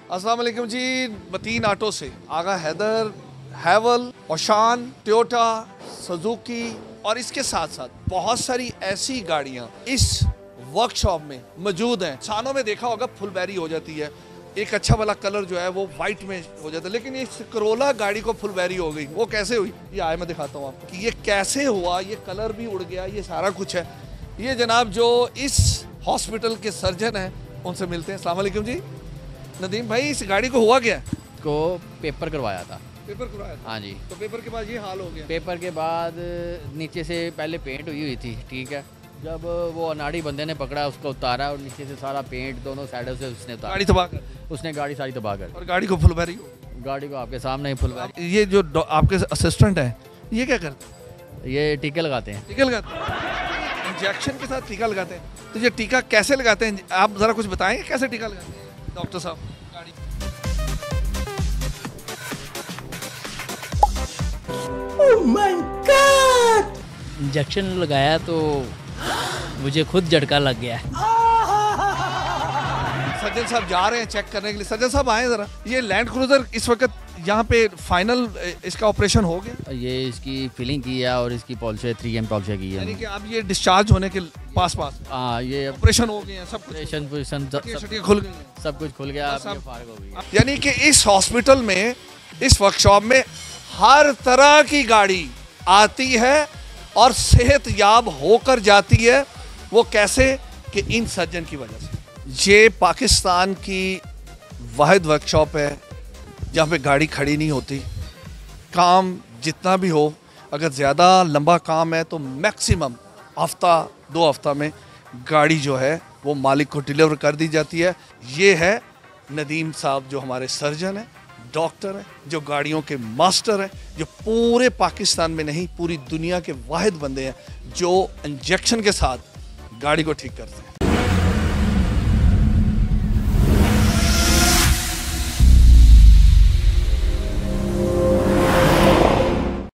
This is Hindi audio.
अस्सलाम वालेकुम जी। मतीन ऑटो से आगा हैदर, हैवल, ओशान, टोयोटा, सुजुकी और इसके साथ साथ बहुत सारी ऐसी गाड़ियां इस वर्कशॉप में मौजूद हैं। सानों में देखा होगा फुलबेरी हो जाती है, एक अच्छा वाला कलर जो है वो वाइट में हो जाता है, लेकिन इस करोला गाड़ी को फुलबेरी हो गई। वो कैसे हुई ये आए मैं दिखाता हूँ आपको कि ये कैसे हुआ। ये कलर भी उड़ गया, ये सारा कुछ है। ये जनाब जो इस हॉस्पिटल के सर्जन हैं उनसे मिलते हैं। अस्सलाम वालेकुम जी। नदीम भाई, इस गाड़ी को हुआ क्या? को पेपर करवाया था। पेपर करवाया था? हाँ जी। तो पेपर के बाद ये हाल हो गया? पेपर के बाद नीचे से पहले पेंट हुई थी, ठीक है। जब वो अनाड़ी बंदे ने पकड़ा, उसको उतारा और नीचे से सारा पेंट दोनों साइडों से उसने उतारा। गाड़ी तबाह कर? उसने गाड़ी सारी तबाह कर। और गाड़ी को फुलबेरी हो? गाड़ी को आपके सामने ही फुलवाया। ये जो आपके असिस्टेंट हैं ये क्या करते हैं? ये टीके लगाते हैं। टीका लगाते हैं? इंजेक्शन के साथ टीका लगाते हैं। तो ये टीका कैसे लगाते हैं, आप ज़रा कुछ बताएंगे कैसे टीका लगाते हैं डॉक्टर साहब? गाड़ी Oh my God! इंजेक्शन लगाया तो मुझे खुद झटका लग गया। सर्जन साहब जा रहे हैं चेक करने के लिए। सर्जन साहब आए ज़रा। ये लैंड क्रूजर इस वक्त यहाँ पे फाइनल इसका ऑपरेशन हो गया? ये इसकी फिलिंग की है और इसकी पॉलिश 3M पॉलिश की है। यानी कि अब ये डिस्चार्ज होने के पास हाँ, ये ऑपरेशन हो गए हैं, सब कुछ ऑपरेशन छुट्टियाँ खुल गई हैं, सब कुछ खुल गया, बस अब ये अब- फारिग हो गई है। यानी कि इस हॉस्पिटल में, इस वर्कशॉप में हर तरह की गाड़ी आती है और सेहतयाब होकर जाती है। वो कैसे? कि इन सर्जन की वजह से। ये पाकिस्तान की वाहिद वर्कशॉप है जहाँ पे गाड़ी खड़ी नहीं होती। काम जितना भी हो, अगर ज़्यादा लंबा काम है तो मैक्सिमम हफ्ता 2 हफ्ता में गाड़ी जो है वो मालिक को डिलीवर कर दी जाती है। ये है नदीम साहब जो हमारे सर्जन हैं, डॉक्टर हैं, जो गाड़ियों के मास्टर हैं, जो पूरे पाकिस्तान में नहीं पूरी दुनिया के वाहिद बंदे हैं जो इंजेक्शन के साथ गाड़ी को ठीक करते हैं।